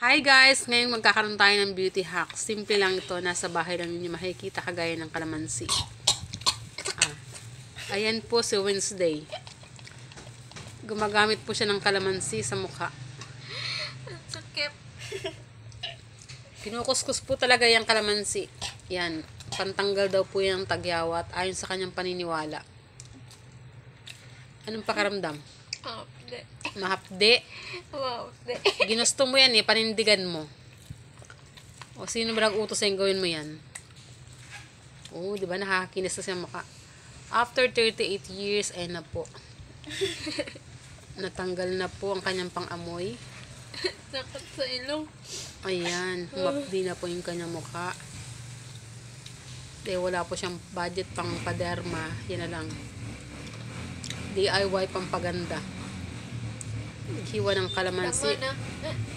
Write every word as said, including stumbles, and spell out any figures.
Hi guys! Ngayon magkakaroon tayo ng beauty hack. Simple lang ito. Nasa bahay lang ninyo makikita kagaya ng kalamansi. Ah. Ayan po si Wednesday. Gumagamit po siya ng kalamansi sa mukha. Sakit. Kinukuskus po talaga yung kalamansi. Yan. Pantanggal daw po yung tagyawat ayon sa kanyang paniniwala. Anong pakaramdam? Oh, hindi. Mahapde. Wow, hindi. Ginusto mo yan eh, panindigan mo. O sino ba nag-utos sa'yo gawin mo yan? Oo, di ba nakakakinis na siya mukha. After thirty-eight years, ay na po. Natanggal na po ang kanyang pang-amoy. Sakit sa ilong. Ayan, humapdi na po yung kanyang mukha. Dahil wala po siyang budget pang paderma, yan na lang. D I Y pampaganda. Hiwa ng kalamansi. Tama na.